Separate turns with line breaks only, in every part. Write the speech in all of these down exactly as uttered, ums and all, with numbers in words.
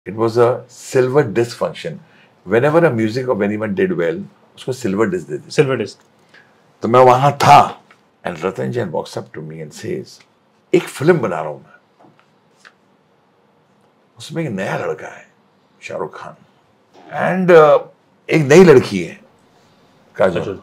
It was a silver disc function. Whenever a music of anyone did well, उसको silver disc दे दी.
Silver disc.
तो मैं वहाँ था, and Ratan Jain walks up to me and says, एक film बना रहा हूँ मैं. उसमें एक नया लड़का है, शाहरुख खान, and uh, एक नई लड़की है, काजोल.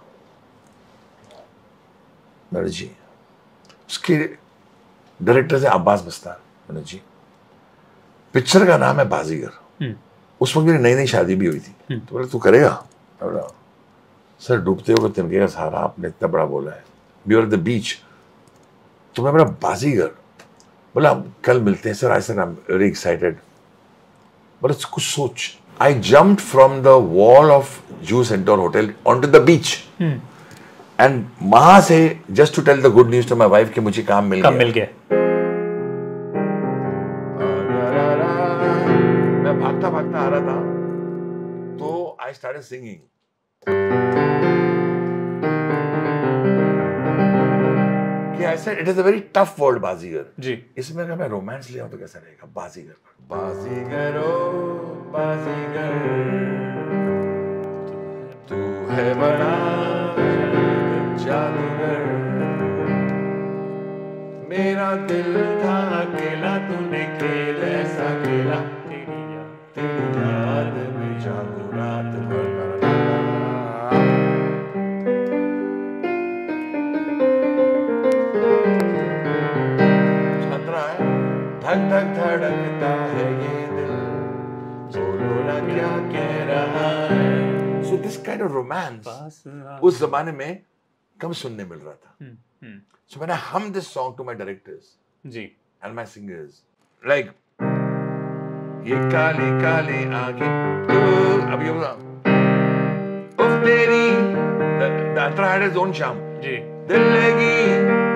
बनर्जी. उसके डायरेक्टर है अब्बास बस्तार बनर्जी. पिक्चर का नाम है बाजीगर. उस वक्त मेरी नई नई शादी भी हुई थी. तो बोले तू करेगा? बोला सर डूबते हो तिनके का सहारा, आपने इतना बड़ा बोला है, वी आर द बीच. तो मैं बोला बाजीगर. बोला कल मिलते हैं sir. I said I am very excited. बोला कुछ सोच. I jumped from the wall of Juhu Centaur hotel on to the beach. And वहां से just to tell the good news to my wife कि मुझे काम मिल
काम
गया.
मिल गया.
मैं भागता भागता आ रहा था तो आई स्टार्टेड सिंगिंग. कि I said it is a very tough word Baazigar.
जी.
इसमें अगर मैं रोमांस ले आऊं तो कैसा रहेगा? बाजीगर. बाजीगर ओ बाजीगर तू है बड़ा जादूगर. मेरा दिल था अकेला, तूने खेल ऐसा खेला, तेरी याद में जागू रात भर. खतरा है, धक धक धड़कता है ये दिल, बोलो ना क्या कह रहा है. So this kind of romance उस जमाने में कम सुनने मिल रहा था. So when I hummed this song to my directors
ji.
and my singers, like ये काली काली आंखें तू अब ये बोला उफ तेरी the Antra had his own charm.
जी.
दिल लगी